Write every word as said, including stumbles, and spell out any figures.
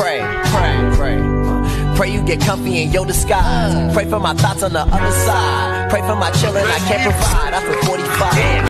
pray, pray, pray. Uh, pray you get comfy in your disguise. Pray for my thoughts on the other side. Pray for my children I can't provide. I feel forty-five.